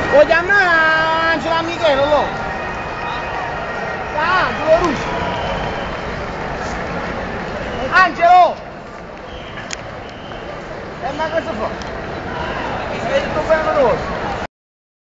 Lo chiama Angelo Michele, lo. Angelo Russo. Angelo! Ma cosa fa? Sei tutto bene veloce.